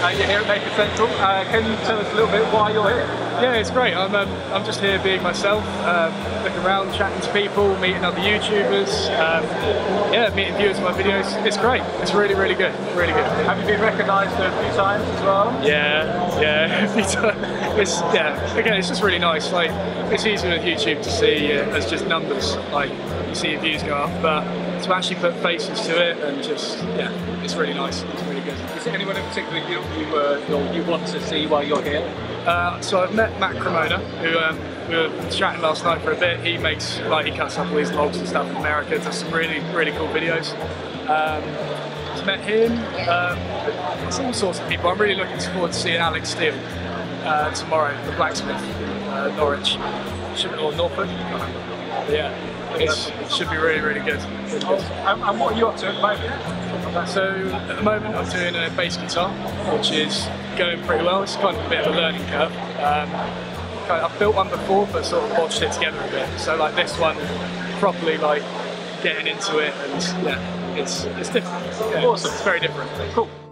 You're here at Maker Central. Can you tell us a little bit why you're here? Yeah, it's great. I'm just here being myself, looking around, chatting to people, meeting other YouTubers, yeah, meeting viewers of my videos. It's great. It's really, really good. Really good. Have you been recognised a few times as well? Yeah, a few times. Again, it's just really nice. Like, it's easy with YouTube to see as just numbers. Like, you see your views go up, but to actually put faces to it and just, yeah, it's really nice. It's really good. Is there anyone in particular you want to see while you're here? So I've met Matt Cremona, who we were chatting last night for a bit. He makes, like, he cuts up all these vlogs and stuff in America, does some really, really cool videos. I've met him, it's all sorts of people. I'm really looking forward to seeing Alex Steele tomorrow, the blacksmith, Norwich, or Norfolk. Yeah, it should be really, really good. And what are you up to at the moment? So at the moment I'm doing a bass guitar, which is going pretty well. It's kind of a bit of a learning curve. I've built one before, but sort of bodged it together a bit. So like this one, properly like getting into it, and yeah, it's different. Yeah, Awesome. It's very different. Cool.